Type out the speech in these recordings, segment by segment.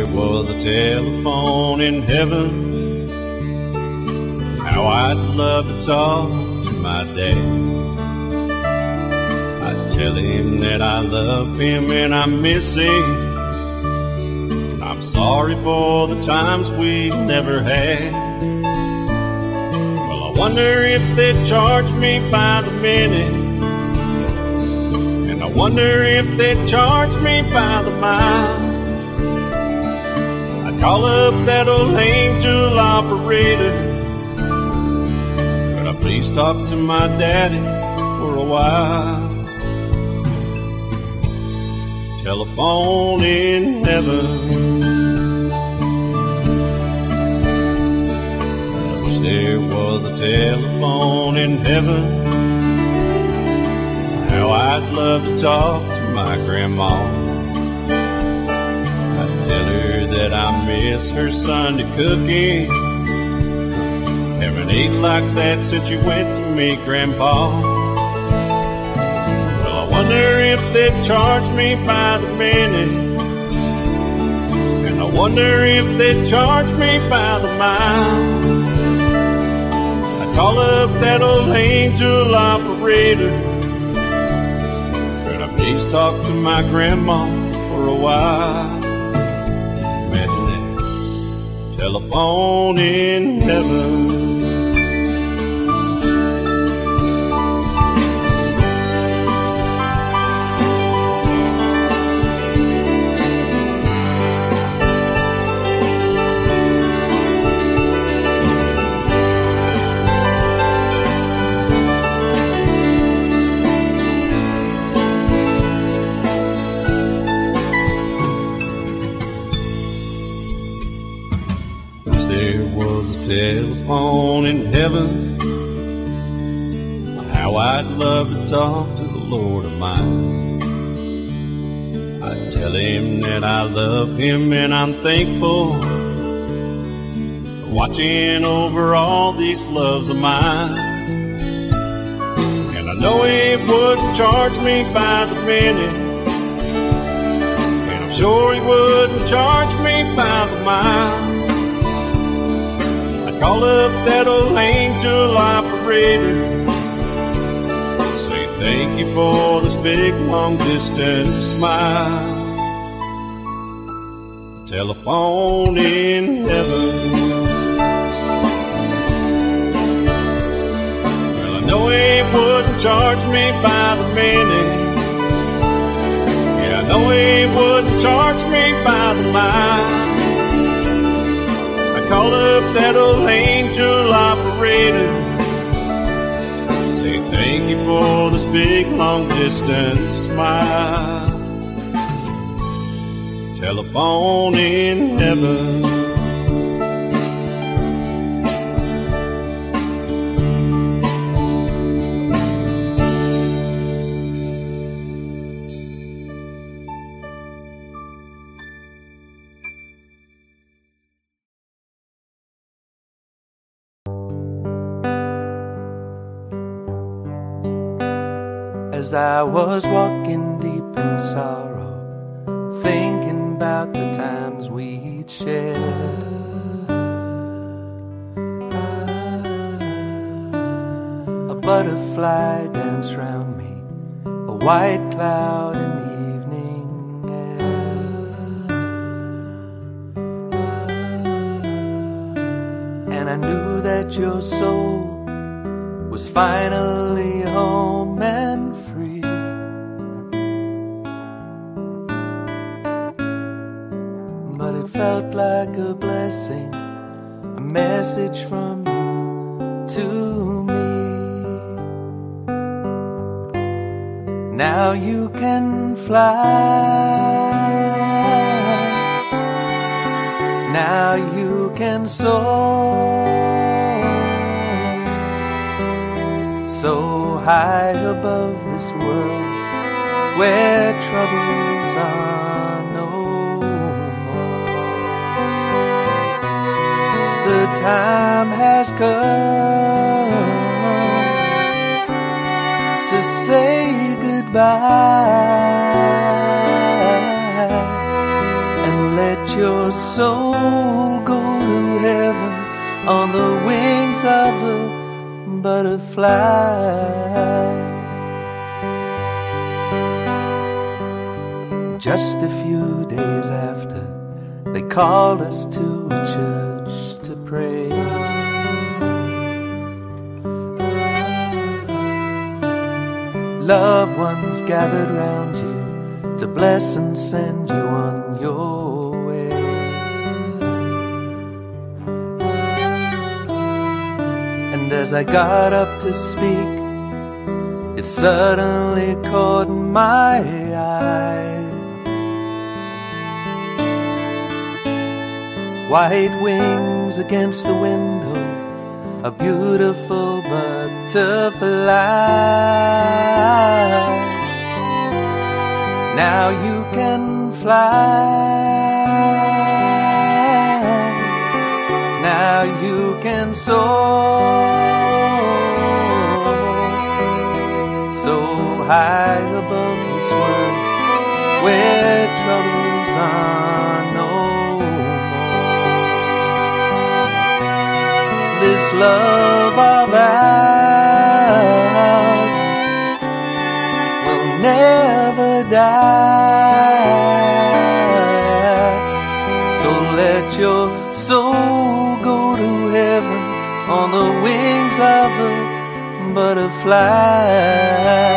there was a telephone in heaven, how I'd love to talk to my dad. I'd tell him that I love him and I miss him. I'm sorry for the times we never had. Well, I wonder if they'd charge me by the minute, and I wonder if they'd charge me by the mile. I'd call up that old angel operator. Could I please talk to my daddy for a while? Telephone in heaven. I wish there was a telephone in heaven, how I'd love to talk to my grandma. I'd tell her that I miss her Sunday cooking. Haven't eaten like that since you went to meet Grandpa. Well, I wonder if they'd charge me by the minute, and I wonder if they'd charge me by the mile. I'd call up that old angel operator. Could I please talk to my grandma for a while? Imagine that. Telephone in heaven. There was a telephone in heaven, how I'd love to talk to the Lord of mine. I'd tell him that I love him and I'm thankful for watching over all these loves of mine. And I know he wouldn't charge me by the minute, and I'm sure he wouldn't charge me by the mile. Call up that old angel operator, say thank you for this big long distance smile. Telephone in heaven. Well, I know he wouldn't charge me by the minute, yeah, I know he wouldn't charge me by the mile. Call up that old angel operator, say thank you for this big long distance smile. Telephone in heaven. As I was walking deep in sorrow, thinking about the times we'd shared, a butterfly danced round me, a white cloud in the evening air, and I knew that your soul was finally home and free. But it felt like a blessing, a message from you to me. Now you can fly, now you can soar, so high above this world where troubles are no more. The time has come to say goodbye and let your soul go to heaven on the wings of a butterfly. Just a few days after, they called us to a church to pray. Loved ones gathered round you to bless and send you on your way. And as I got up to speak, it suddenly caught my eye. White wings against the window, a beautiful butterfly. Now you can fly, now you can soar, so high above this world where troubles are no more. This love of ours will never die. So let your soul go to heaven on the wings of a butterfly.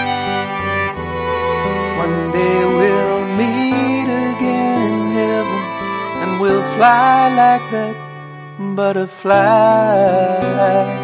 One day we'll meet again in heaven, and we'll fly like that butterfly.